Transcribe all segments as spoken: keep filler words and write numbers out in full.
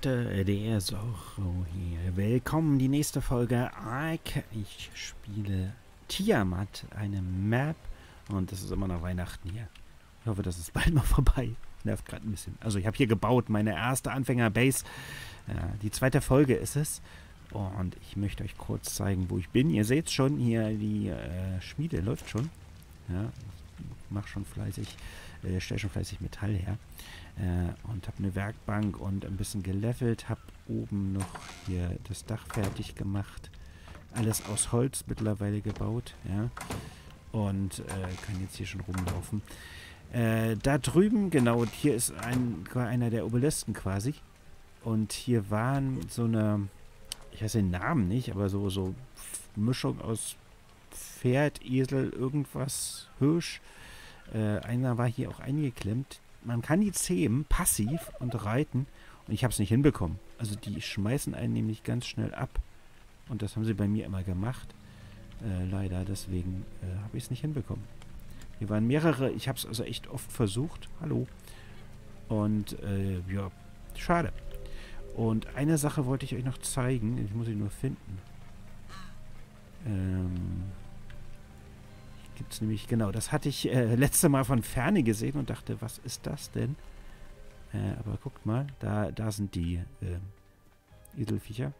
Leute, der Zorro hier. Willkommen, die nächste Folge Ark. Ich spiele Tiamat, eine Map. Und es ist immer noch Weihnachten hier. Ich hoffe, das ist bald mal vorbei. Nervt gerade ein bisschen. Also ich habe hier gebaut, meine erste Anfänger-Base. Ja, die zweite Folge ist es. Und ich möchte euch kurz zeigen, wo ich bin. Ihr seht schon, hier die äh, Schmiede läuft schon. Ja, ich mache schon fleißig, äh, stelle schon fleißig Metall her. Äh, und habe eine Werkbank und ein bisschen gelevelt. Habe oben noch hier das Dach fertig gemacht. Alles aus Holz mittlerweile gebaut. Ja. Und äh, kann jetzt hier schon rumlaufen. Äh, da drüben, genau, hier ist ein, einer der Obelisken quasi. Und hier waren so eine, ich weiß den Namen nicht, aber so, so Mischung aus Pferd, Esel, irgendwas, Hirsch. Äh, einer war hier auch eingeklemmt. Man kann die zähmen, passiv und reiten. Und ich habe es nicht hinbekommen. Also die schmeißen einen nämlich ganz schnell ab. Und das haben sie bei mir immer gemacht. Äh, leider, deswegen äh, habe ich es nicht hinbekommen. Hier waren mehrere, ich habe es also echt oft versucht. Hallo. Und äh, ja, schade. Und eine Sache wollte ich euch noch zeigen. Ich muss sie nur finden. Ähm... Gibt es nämlich, genau, das hatte ich äh, letzte Mal von Ferne gesehen und dachte, was ist das denn? Äh, aber guckt mal, da, da sind die äh, Eselviecher.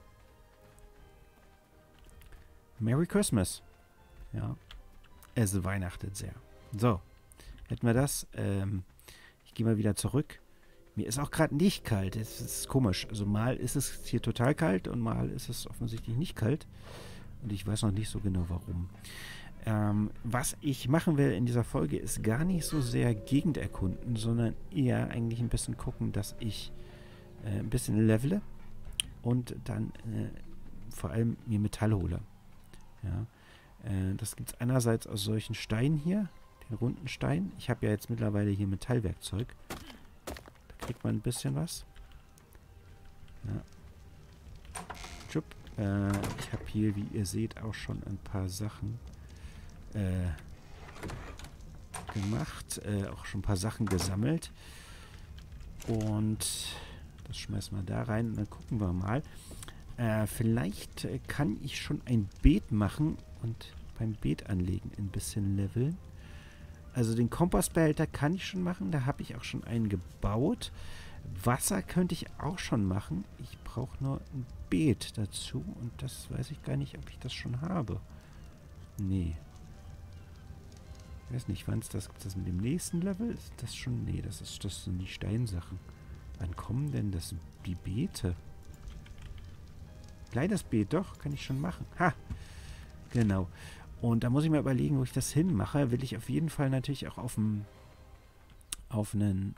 Merry Christmas. Ja, es weihnachtet sehr. So, hätten wir das. Ähm, ich gehe mal wieder zurück. Mir ist auch gerade nicht kalt. Es ist komisch. Also mal ist es hier total kalt und mal ist es offensichtlich nicht kalt. Und ich weiß noch nicht so genau, warum. Ähm, was ich machen will in dieser Folge ist gar nicht so sehr Gegend erkunden, sondern eher eigentlich ein bisschen gucken, dass ich äh, ein bisschen levele und dann äh, vor allem mir Metall hole. Ja, äh, das gibt es einerseits aus solchen Steinen hier, den runden Stein. Ich habe ja jetzt mittlerweile hier Metallwerkzeug. Da kriegt man ein bisschen was. Ja. Tschupp. Äh, ich habe hier, wie ihr seht, auch schon ein paar Sachen Äh, gemacht, äh, auch schon ein paar Sachen gesammelt und das schmeißen wir da rein und dann gucken wir mal. Äh, vielleicht äh, kann ich schon ein Beet machen und beim Beet anlegen ein bisschen leveln. Also den Kompostbehälter kann ich schon machen, da habe ich auch schon einen gebaut. Wasser könnte ich auch schon machen. Ich brauche nur ein Beet dazu und das weiß ich gar nicht, ob ich das schon habe. Nee. Ich weiß nicht, wann es das gibt. Das mit dem nächsten Level? Ist das schon? Nee, das ist das sind die Steinsachen. Wann kommen denn das die Beete? Kleines Beet, doch, kann ich schon machen. Ha! Genau. Und da muss ich mal überlegen, wo ich das hinmache. Will ich auf jeden Fall natürlich auch auf einen auf einen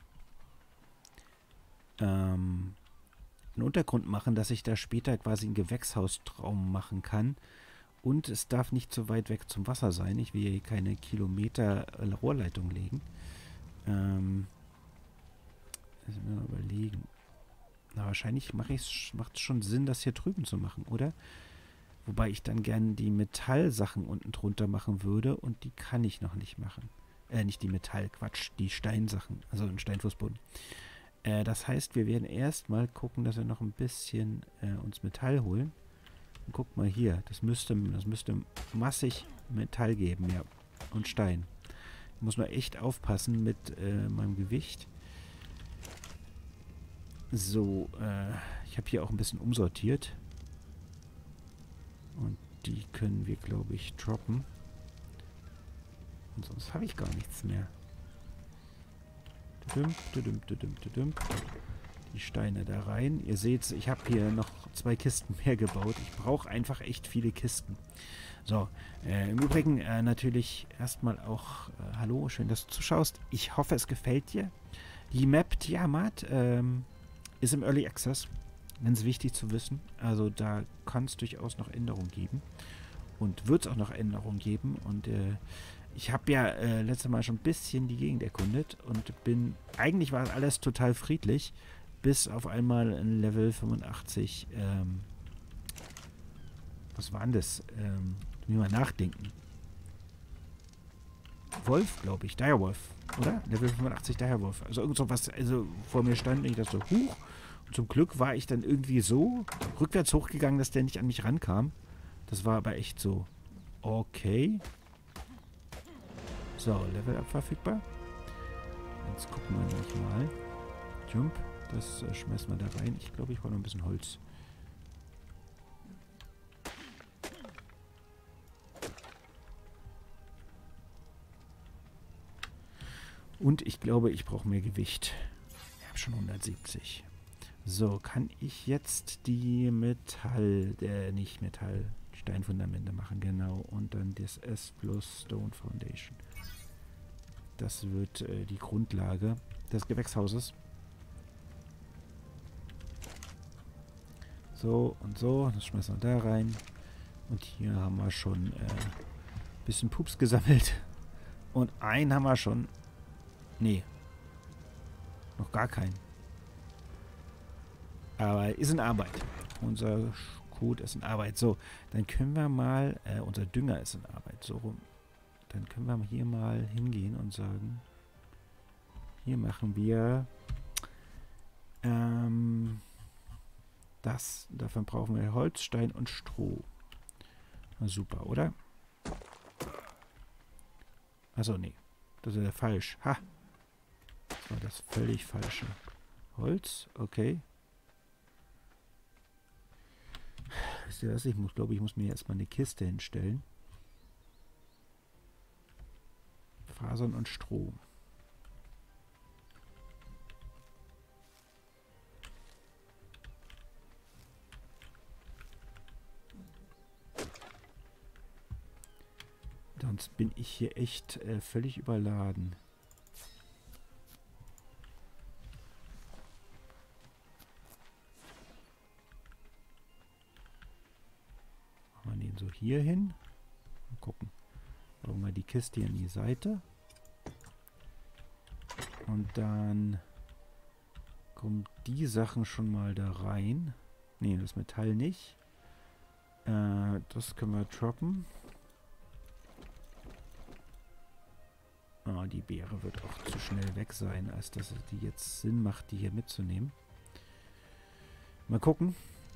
ähm, einen Untergrund machen, dass ich da später quasi einen Gewächshaustraum machen kann. Und es darf nicht so weit weg zum Wasser sein. Ich will hier keine Kilometer Rohrleitung legen. Ähm, also mal überlegen. Na, wahrscheinlich macht es schon Sinn, das hier drüben zu machen, oder? Wobei ich dann gerne die Metallsachen unten drunter machen würde. Und die kann ich noch nicht machen. Äh, nicht die Metall, Quatsch, die Steinsachen. Also ein Steinfußboden. Äh, das heißt, wir werden erstmal gucken, dass wir noch ein bisschen äh, uns Metall holen. Und guck mal hier, das müsste, das müsste massig Metall geben, ja. Und Stein. Ich muss nur echt aufpassen mit äh, meinem Gewicht. So, äh, ich habe hier auch ein bisschen umsortiert. Und die können wir, glaube ich, droppen. Und sonst habe ich gar nichts mehr. Tudum, tudum, tudum, tudum. Die Steine da rein. Ihr seht, ich habe hier noch zwei Kisten mehr gebaut. Ich brauche einfach echt viele Kisten. So, äh, im Übrigen äh, natürlich erstmal auch äh, hallo, schön, dass du zuschaust. Ich hoffe, es gefällt dir. Die Map Tiamat ähm, ist im Early Access. Ganz wichtig zu wissen. Also da kann es durchaus noch Änderungen geben. Und wird es auch noch Änderungen geben. Und äh, ich habe ja äh, letztes Mal schon ein bisschen die Gegend erkundet. Und bin, eigentlich war alles total friedlich. Bis auf einmal ein Level fünfundachtzig, ähm, was war denn das? Ähm, mir mal nachdenken. Wolf, glaube ich, Direwolf, oder? Level fünfundachtzig Direwolf. Also irgend so was, also vor mir stand, ich dachte so, huch, Zum Glück war ich dann irgendwie so rückwärts hochgegangen, dass der nicht an mich rankam. Das war aber echt so. Okay. So, Level Up verfügbar. Jetzt gucken wir nämlich mal. Jump, das äh, schmeißen wir da rein. Ich glaube, ich brauche noch ein bisschen Holz. Und ich glaube, ich brauche mehr Gewicht. Ich habe schon hundertsiebzig. So, kann ich jetzt die Metall, äh, nicht Metall, Steinfundamente machen, genau. Und dann das S plus Stone Foundation. Das wird äh, die Grundlage des Gewächshauses. So und so, das schmeißen wir da rein. Und hier haben wir schon ein äh, bisschen Pups gesammelt. Und einen haben wir schon. Nee. Noch gar keinen. Aber ist in Arbeit. Unser Code ist in Arbeit. So, dann können wir mal, äh, unser Dünger ist in Arbeit. So rum. Dann können wir hier mal hingehen und sagen, hier machen wir ähm, das. Davon brauchen wir Holz, Stein und Stroh. Na super, oder? Achso, nee. Das ist ja falsch. Ha! Das war das völlig falsche. Holz, okay. Wisst ihr was? Ich muss, glaube ich, muss mir erstmal eine Kiste hinstellen. Fasern und Strom. Sonst bin ich hier echt äh, völlig überladen. Machen wir den so hier hin. Mal gucken. Bauen wir die Kiste hier an die Seite. Und dann kommen die Sachen schon mal da rein. Ne, das Metall nicht. Äh, das können wir droppen. Oh, die Beere wird auch zu schnell weg sein, als dass es die jetzt Sinn macht, die hier mitzunehmen. Mal gucken.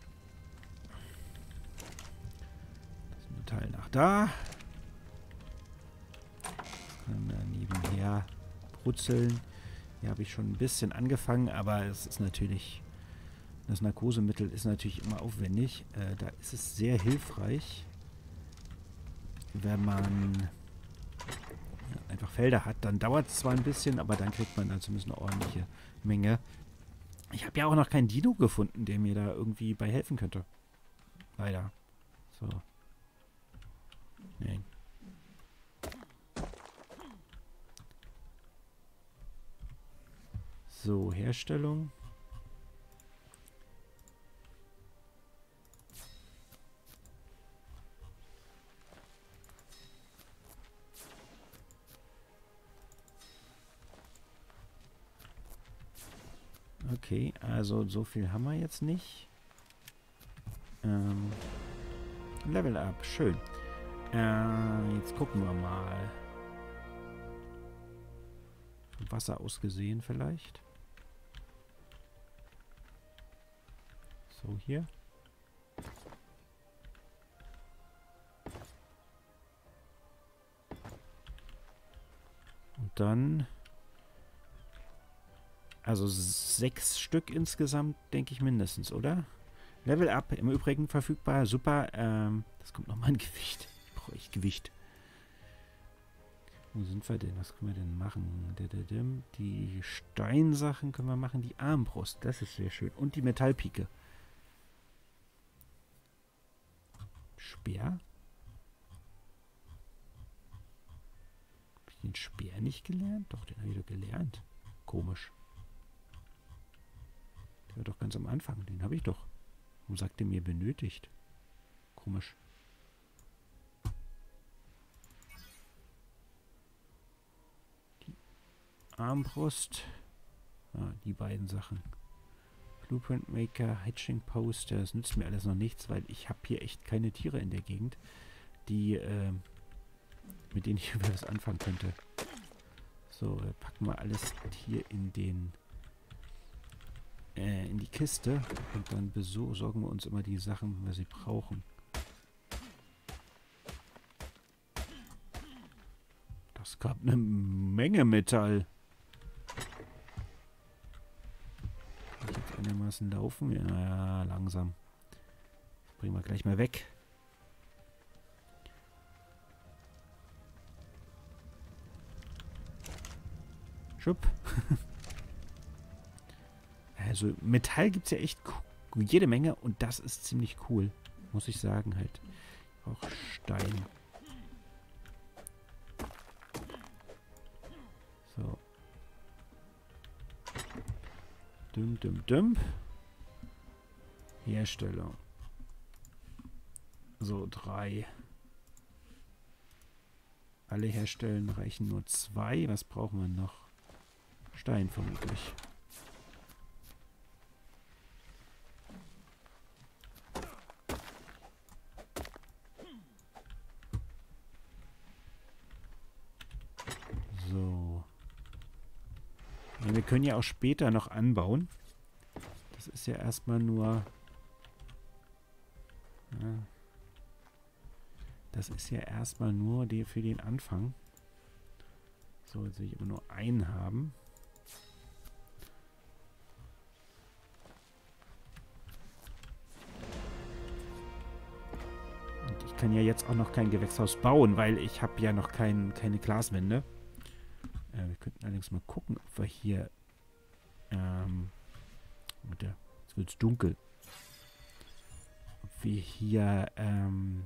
Das Metall nach da. Können wir nebenher brutzeln. Hier habe ich schon ein bisschen angefangen, aber es ist natürlich, das Narkosemittel ist natürlich immer aufwendig. Äh, da ist es sehr hilfreich, wenn man einfach Felder hat. Dann dauert es zwar ein bisschen, aber dann kriegt man dann zumindest eine ordentliche Menge. Ich habe ja auch noch keinen Dino gefunden, der mir da irgendwie bei helfen könnte. Leider. So. Nee. So, Herstellung. Okay, also so viel haben wir jetzt nicht. Ähm, Level Up, schön. Äh, jetzt gucken wir mal. Vom Wasser aus gesehen vielleicht. So, hier. Und dann... Also sechs Stück insgesamt, denke ich mindestens, oder? Level Up, im Übrigen verfügbar, super. Ähm, das kommt nochmal ein Gewicht. Brauche ich Gewicht. Wo sind wir denn? Was können wir denn machen? Die Steinsachen können wir machen. Die Armbrust, das ist sehr schön. Und die Metallpike. Speer? Habe ich den Speer nicht gelernt? Doch, den habe ich doch gelernt. Komisch. Der war doch ganz am Anfang. Den habe ich doch. Warum sagt er mir benötigt? Komisch. Die Armbrust. Ah, die beiden Sachen. Blueprint Maker, Hatching Poster. Das nützt mir alles noch nichts, weil ich habe hier echt keine Tiere in der Gegend, die, äh, mit denen ich was anfangen könnte. So, packen wir alles hier in den äh, in die Kiste und dann besorgen wir uns immer die Sachen, wenn wir sie brauchen. Das gab eine Menge Metall. Kann ich jetzt einigermaßen laufen? Ja, ja, langsam. Das bringen wir gleich mal weg. Schupp. Also Metall gibt es ja echt jede Menge und das ist ziemlich cool. Muss ich sagen halt. Auch Stein. So. Düm, düm, düm. Herstellung. So, drei. Alle herstellen reichen nur zwei. Was brauchen wir noch? Stein vermutlich. So. Ja, wir können ja auch später noch anbauen. Das ist ja erstmal nur... Ja, das ist ja erstmal nur die für den Anfang. So, jetzt will ich aber nur einen haben. Und ich kann ja jetzt auch noch kein Gewächshaus bauen, weil ich habe ja noch kein, keine Glaswände. Äh, wir könnten allerdings mal gucken, ob wir hier ähm, mit der, jetzt wird es dunkel. Ob wir hier ähm,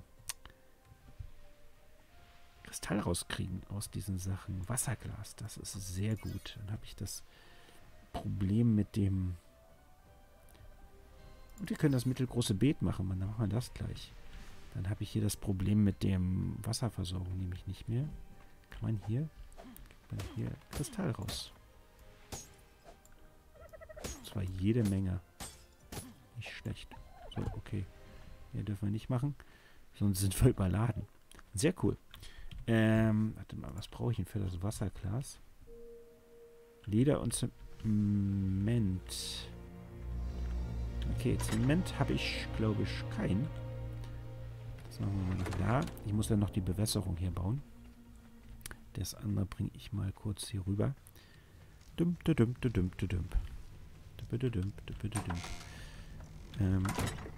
Kristall rauskriegen aus diesen Sachen. Wasserglas, das ist sehr gut. Dann habe ich das Problem mit dem... Und wir können das mittelgroße Beet machen. Dann machen wir das gleich. Dann habe ich hier das Problem mit dem Wasserversorgung nämlich nicht mehr. Kann man hier, kann man hier Kristall raus. Und zwar jede Menge. Nicht schlecht. So, okay. Hier dürfen wir nicht machen. Sonst sind wir überladen. Sehr cool. Ähm, warte mal, was brauche ich denn für das Wasserglas? Leder und Zement. Okay, Zement habe ich, glaube ich, keinen. Das machen wir mal noch da. Ich muss dann noch die Bewässerung hier bauen. Das andere bringe ich mal kurz hier rüber. Dum, dum, dum, dum, dum, dum. Dum, dum, dum, dum, dum. Ähm.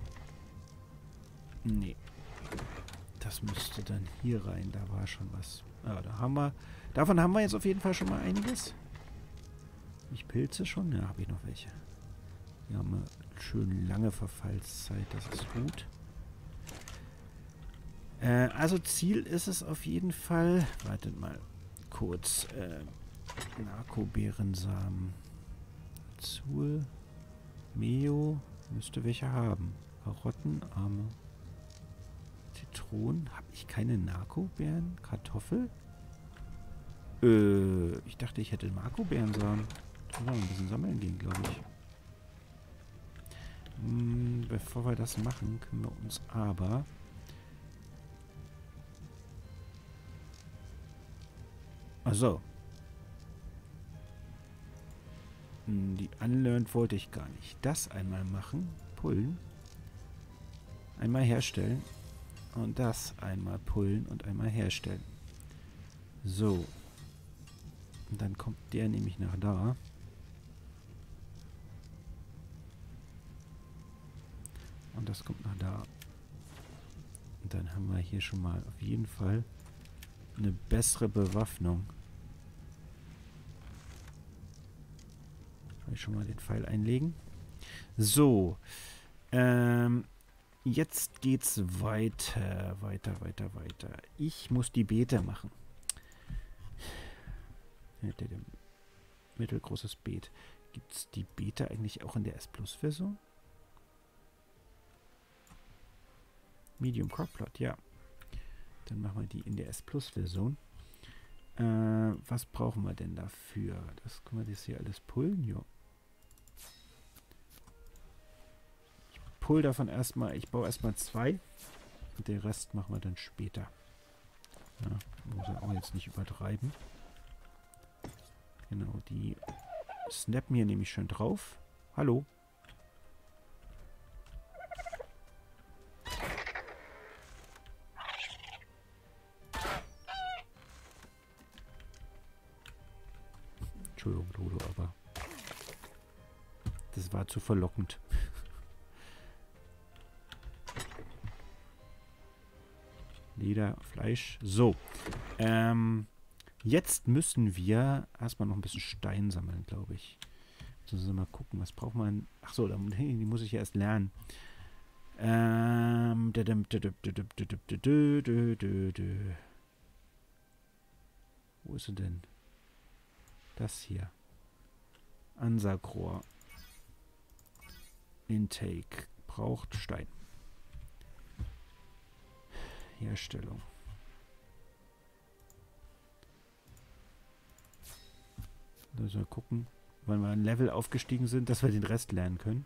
Nee. Das müsste dann hier rein. Da war schon was. Ah, da haben wir. Davon haben wir jetzt auf jeden Fall schon mal einiges. Nicht Pilze schon? Ja, habe ich noch welche. Wir haben eine schön lange Verfallszeit. Das ist gut. Äh, also Ziel ist es auf jeden Fall. Wartet mal kurz. Äh, Narkobeerensamen. Zul. Meo. Müsste welche haben. Karotten, Arme. Zitronen. Habe ich keine Narkobeeren? Kartoffel? Äh, ich dachte, ich hätte Narkobeerensamen. Da wollen wir ein bisschen sammeln gehen, glaube ich. Hm, bevor wir das machen, können wir uns aber... Achso. Die Unlearned wollte ich gar nicht. Das einmal machen. Pullen. Einmal herstellen. Und das einmal pullen und einmal herstellen. So. Und dann kommt der nämlich nach da. Und das kommt nach da. Und dann haben wir hier schon mal auf jeden Fall eine bessere Bewaffnung. Kann ich schon mal den Pfeil einlegen. So. Ähm, jetzt geht's weiter, weiter, weiter, weiter. Ich muss die Beete machen. Mittelgroßes Beet. Gibt es die Beete eigentlich auch in der S Plus Version? Medium Cropplot, ja. Dann machen wir die in der S Plus Version. Äh, was brauchen wir denn dafür? Das können wir das hier alles pullen? Ja. Ich pull davon erstmal, ich baue erstmal zwei. Und den Rest machen wir dann später. Ja, muss ja auch jetzt nicht übertreiben. Genau, die snappen hier nämlich schon drauf. Hallo. Das war zu verlockend. Leder, Fleisch. So. Ähm, jetzt müssen wir erstmal noch ein bisschen Stein sammeln, glaube ich. Jetzt müssen wir mal gucken, was braucht man. Achso, die muss ich ja erst lernen. Ähm. Wo ist sie denn? Das hier. Ansagrohr. Intake. Braucht Stein. Herstellung. Also mal gucken, wann wir ein Level aufgestiegen sind, dass wir den Rest lernen können.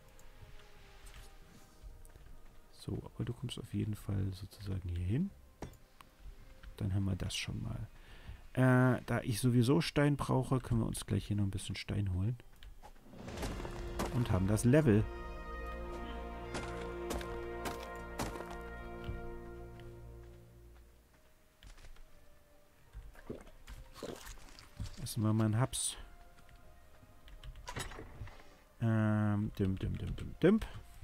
So, aber du kommst auf jeden Fall sozusagen hier hin. Dann haben wir das schon mal. Äh, da ich sowieso Stein brauche, können wir uns gleich hier noch ein bisschen Stein holen. Und haben das Level. Essen wir mal einen Haps. Ähm, dim, dim, dim, dim, dim.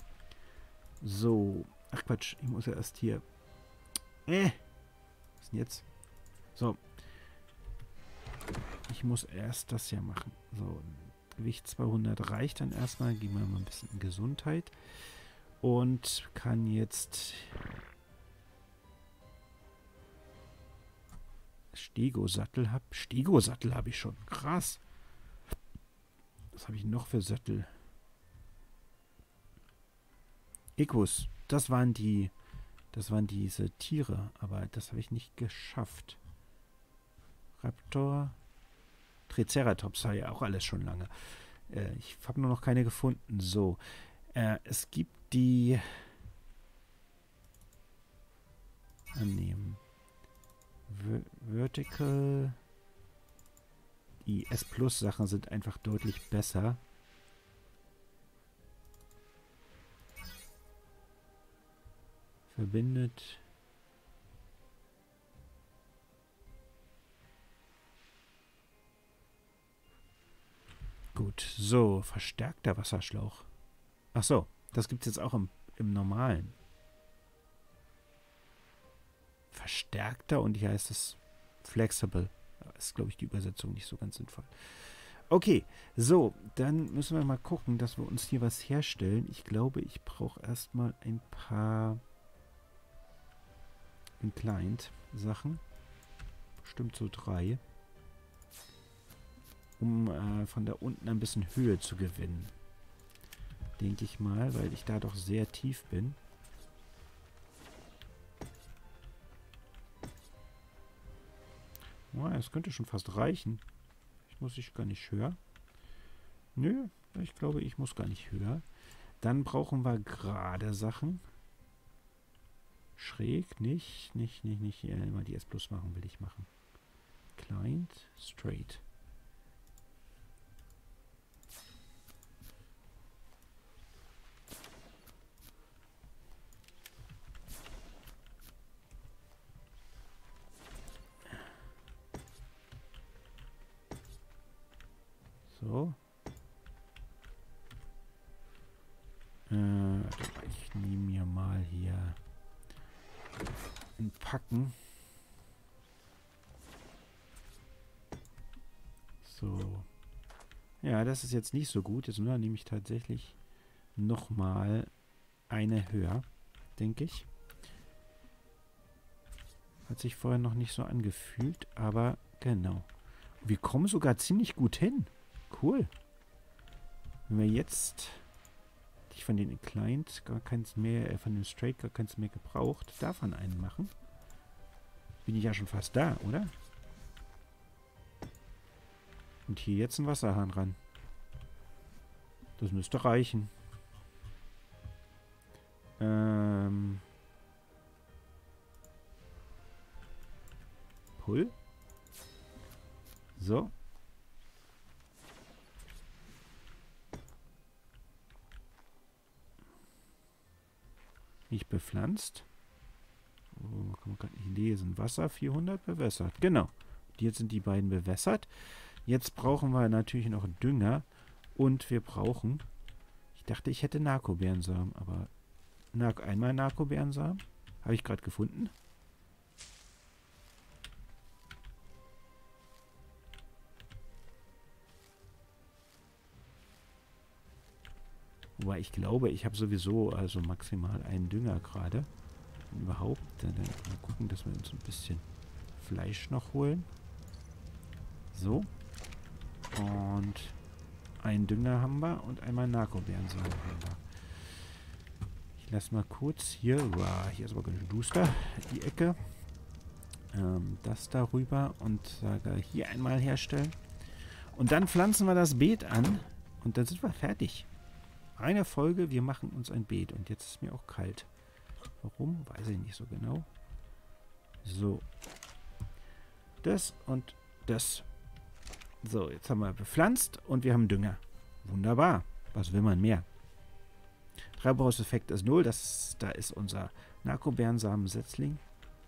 So. Ach Quatsch, ich muss ja erst hier... Äh! Was ist denn jetzt? So. Ich muss erst das hier machen. So, Gewicht zweihundert reicht dann erstmal. Gehen wir mal ein bisschen in Gesundheit. Und kann jetzt... Stego-Sattel hab. Stego-Sattel habe ich schon. Krass. Was habe ich noch für Sattel? Equus. Das waren die... Das waren diese Tiere. Aber das habe ich nicht geschafft. Raptor. Triceratops war ja auch alles schon lange. Äh, ich habe nur noch keine gefunden. So. Äh, es gibt die... Annehmen. Ver Vertical. Die S-Plus-Sachen sind einfach deutlich besser. Verbindet. Gut, so, verstärkter Wasserschlauch. Ach so, das gibt es jetzt auch im, im normalen. Verstärkter und hier heißt es flexible. Das ist, glaube ich, die Übersetzung nicht so ganz sinnvoll. Okay, so, dann müssen wir mal gucken, dass wir uns hier was herstellen. Ich glaube, ich brauche erstmal ein paar Inclined-Sachen. Bestimmt so drei. Um äh, von da unten ein bisschen Höhe zu gewinnen. Denke ich mal, weil ich da doch sehr tief bin. Oh, das könnte schon fast reichen. Ich muss ich gar nicht höher. Nö, ich glaube, ich muss gar nicht höher. Dann brauchen wir gerade Sachen. Schräg, nicht, nicht, nicht, nicht. Hier immer die S plus machen, will ich machen. Client, straight. So. Äh, ich nehme mir mal hier ein Packen. So. Ja, das ist jetzt nicht so gut. Jetzt nur nehme ich tatsächlich nochmal eine höher, denke ich. Hat sich vorher noch nicht so angefühlt, aber genau. Wir kommen sogar ziemlich gut hin. Cool. Wenn wir jetzt ich von den Inclined gar keins mehr, äh, von dem Straight gar keins mehr gebraucht, davon einen machen. Bin ich ja schon fast da, oder? Und hier jetzt ein Wasserhahn ran. Das müsste reichen. Ähm. Pull. So. Nicht bepflanzt. Oh, kann man gar nicht lesen. Wasser vierhundert bewässert. Genau. Jetzt sind die beiden bewässert. Jetzt brauchen wir natürlich noch Dünger. Und wir brauchen dachte, ich hätte Narkobeerensamen, aber Nar einmal Narkobeerensamen habe ich gerade gefunden. Wobei ich glaube, ich habe sowieso also maximal einen Dünger gerade. Überhaupt. Dann mal gucken, dass wir uns ein bisschen Fleisch noch holen. So. Und einen Dünger haben wir und einmal Narkobeerensamen haben wir. Ich lasse mal kurz hier, wow, hier ist aber ganz duster, die Ecke. Ähm, das darüber und sage hier einmal herstellen. Und dann pflanzen wir das Beet an und dann sind wir fertig. Eine Folge, wir machen uns ein Beet. Und jetzt ist mir auch kalt. Warum? Weiß ich nicht so genau. So. Das und das. So, jetzt haben wir bepflanzt und wir haben Dünger. Wunderbar. Was will man mehr? Treibhauseffekt ist null. Das, da ist unser Narkobeerensamen-Setzling.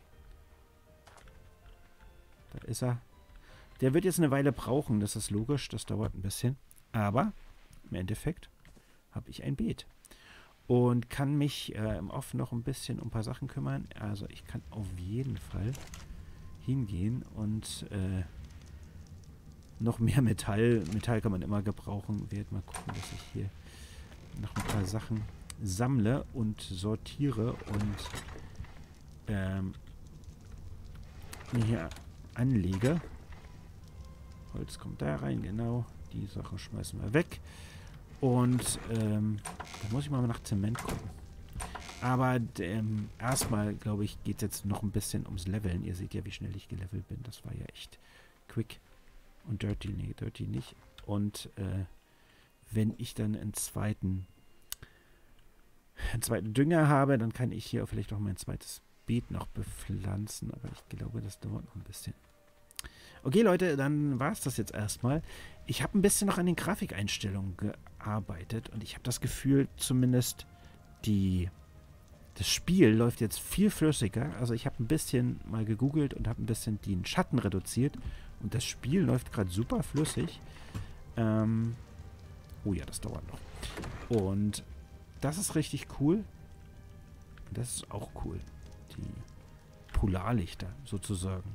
Da ist er. Der wird jetzt eine Weile brauchen. Das ist logisch. Das dauert ein bisschen. Aber im Endeffekt habe ich ein Beet. Und kann mich äh, im Off noch ein bisschen um ein paar Sachen kümmern. Also ich kann auf jeden Fall hingehen und äh, noch mehr Metall. Metall kann man immer gebrauchen. Ich werde mal gucken, dass ich hier noch ein paar Sachen sammle und sortiere und ähm, mir hier anlege. Holz kommt da rein, genau. Die Sachen schmeißen wir weg. Und ähm, da muss ich mal nach Zement gucken. Aber ähm, erstmal, glaube ich, geht es jetzt noch ein bisschen ums Leveln. Ihr seht ja, wie schnell ich gelevelt bin. Das war ja echt quick. Und dirty, nee, dirty nicht. Und äh, wenn ich dann einen zweiten, einen zweiten Dünger habe, dann kann ich hier vielleicht auch mein zweites Beet noch bepflanzen. Aber ich glaube, das dauert noch ein bisschen. Okay, Leute, dann war es das jetzt erstmal. Ich habe ein bisschen noch an den Grafikeinstellungen gearbeitet und ich habe das Gefühl, zumindest die, das Spiel läuft jetzt viel flüssiger. Also ich habe ein bisschen mal gegoogelt und habe ein bisschen den Schatten reduziert und das Spiel läuft gerade super flüssig. Ähm, oh ja, das dauert noch. Und das ist richtig cool. Und das ist auch cool. Die Polarlichter sozusagen.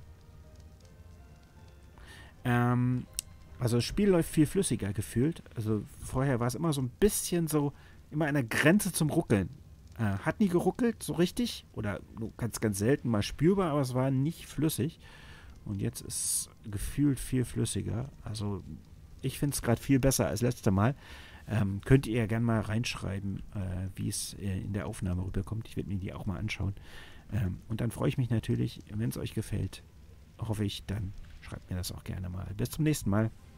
Ähm, also das Spiel läuft viel flüssiger gefühlt. Also vorher war es immer so ein bisschen so, immer an der Grenze zum Ruckeln. Äh, hat nie geruckelt, so richtig. Oder nur ganz, ganz selten mal spürbar, aber es war nicht flüssig. Und jetzt ist es gefühlt viel flüssiger. Also ich finde es gerade viel besser als letztes Mal. Ähm, könnt ihr ja gerne mal reinschreiben, äh, wie es äh, in der Aufnahme rüberkommt. Ich werde mir die auch mal anschauen. Ähm, und dann freue ich mich natürlich, wenn es euch gefällt, hoffe ich, dann schreibt mir das auch gerne mal. Bis zum nächsten Mal.